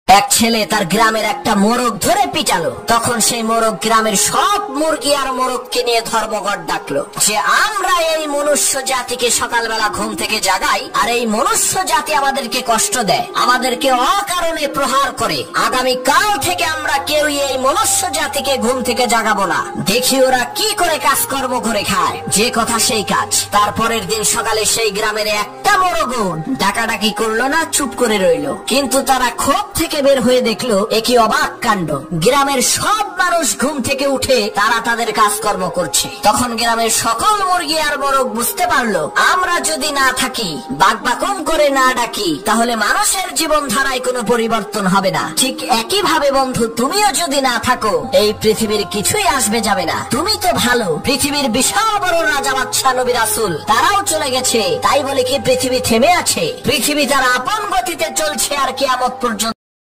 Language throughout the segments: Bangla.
এক ছেলে তার গ্রামের একটা মোরগ ধরে পিটালো। তখন সেই মোরগ গ্রামের সব মুরগি আর মোরগকে নিয়ে ধর্মঘট ডাকলো যে আমরা এই মনুষ্য জাতিকে সকালবেলা ঘুম থেকে জাগাই, আর এই মনুষ্য জাতি আমাদেরকে কষ্ট দেয়, আমাদেরকে অকারণে প্রহার করে। আগামী কাল থেকে আমরা কেউই এই মনুষ্য জাতিকে ঘুম থেকে জাগাবো না। দেখি ওরা কি করে কাজকর্ম করে খায়, যে কথা সেই কাজ। তারপরের দিন সকালে সেই গ্রামের একটা মোরগও ডাকাডাকি করলো না, চুপ করে রইলো। কিন্তু তারা ক্ষোভ থেকে বের হয়ে দেখলো একই অবাক কাণ্ড, গ্রামের সব মানুষ ঘুম থেকে উঠে তারা তাদের কাজকর্ম করছে। তখন গ্রামের সকল মুরগি আর মোরগ বুঝতে পারলো আমরা যদি না থাকি, বাকবাকম করে না ডাকি, তাহলে মানুষের জীবন ধারায় কোনো পরিবর্তন হবে না। ঠিক একই ভাবে বন্ধু, তুমিও যদি না থাকো এই পৃথিবীর কিছুই আসবে যাবে না। তুমি তো ভালো, পৃথিবীর বিশাল বড় রাজা বাদশা নবী রাসূল তারাও চলে গেছে, তাই বলে কি পৃথিবী থেমে আছে? পৃথিবী তার আপন গতিতে চলছে আর কিয়ামত পর্যন্ত।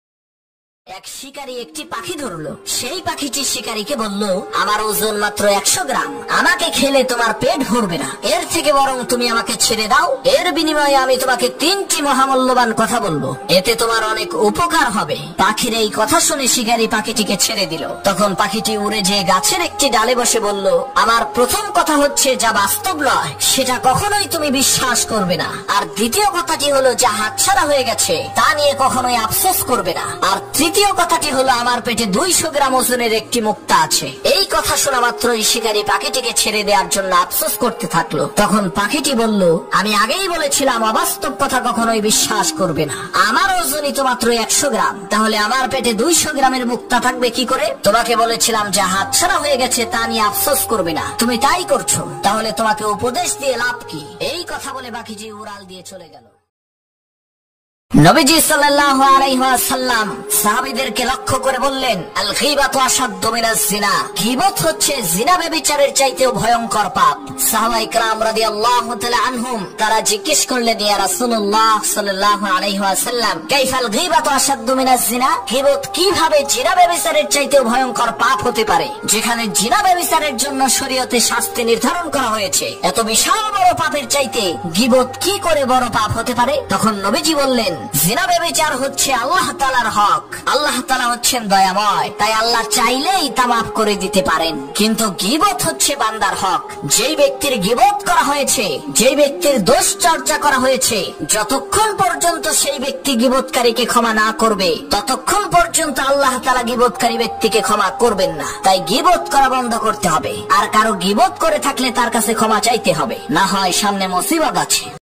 এক শিকারী একটি পাখি ধরলো। সেই পাখিটি শিকারীকে বলল, আমার ওজন মাত্র 100 গ্রাম, আমাকে খেলে তোমার পেট ভরবে না, এর থেকে বরং তুমি আমাকে ছেড়ে দাও, এর বিনিময়ে আমি তোমাকে 3টি মহামূল্যবান কথা বলবো, এতে তোমার অনেক উপকার হবে। পাখির এই কথা শুনে শিকারী পাখিটিকে ছেড়ে দিল। তখন পাখিটি উড়ে যেয়ে গাছের একটি ডালে বসে বলল, আমার প্রথম কথা হচ্ছে যা বাস্তব নয় সেটা কখনোই তুমি বিশ্বাস করবে না, আর দ্বিতীয় কথাটি হলো যা হাতছাড়া হয়ে গেছে তা নিয়ে কখনোই আফসোস করবে না, আর তৃতীয় কথাটি হলো আমার পেটে 200 গ্রাম ওজনের একটি মুক্তা আছে। এই কথা শোনা মাত্রই শিকারী পাখিটিকে ছেড়ে দেওয়ার জন্য আফসোস করতে থাকলো। তখন পাখিটি বলল, আমি আগেই বলেছিলাম অবাস্তব কথা কখনোই বিশ্বাস করবে না, আমার ওজনই তো মাত্র 100 গ্রাম, তাহলে আমার পেটে 200 গ্রামের মুক্তা থাকবে কি করে? তোমাকে বলেছিলাম যা হাতছাড়া হয়ে গেছে তা নিয়ে আফসোস করবে না, তুমি তাই করছো, তাহলে তোমাকে উপদেশ দিয়ে লাভ কি? এই কথা বলে পাখিটি উড়াল দিয়ে চলে গেল। নবীজি সাল্লাল্লাহু আলাইহি ওয়াসাল্লাম সাহাবীদেরকে লক্ষ্য করে বললেন, আল গীবাতু আশাদ্দু মিনাজ জিনা, গীবত হচ্ছে জিনা ব্যভিচারের চাইতেও ভয়ঙ্কর পাপ। সাহাবায়ে কেরাম রাদিয়াল্লাহু তাআলা আনহুম তারা জিজ্ঞেস করলেন, ইয়া রাসূলুল্লাহ সাল্লাল্লাহু আলাইহি ওয়াসাল্লাম, কাইফাল গীবাতু আশাদ্দু মিনাজ জিনা, গীবত কিভাবে জিনা ব্যভিচারের চাইতেও ভয়ঙ্কর পাপ হতে পারে? যেখানে জিনা ব্যভিচারের জন্য শরীয়তে শাস্তি নির্ধারণ করা হয়েছে, এত বিশাল বড় পাপের চাইতে গীবত কি করে বড় পাপ হতে পারে? তখন নবীজি বললেন, জিনা ব্যভিচার হচ্ছে আল্লাহ তাআলার হক, আল্লাহ তাআলা হচ্ছেন দয়াময়, তাই আল্লাহ চাইলেই তা মাফ করে দিতে পারেন। কিন্তু গীবত হচ্ছে বান্দার হক। যেই ব্যক্তির গীবত করা হয়েছে, যেই ব্যক্তির দোষ চর্চা করা হয়েছে, যতক্ষণ পর্যন্ত সেই ব্যক্তি গীবতকারীকে ক্ষমা না করবে ততক্ষণ পর্যন্ত আল্লাহ তাআলা গীবতকারী ব্যক্তিকে ক্ষমা করবেন না। তাই গীবত করা বন্ধ করতে হবে, আর কারো গীবত করে থাকলে তার কাছে ক্ষমা চাইতে হবে, না হয় সামনে মুসিবত আছে।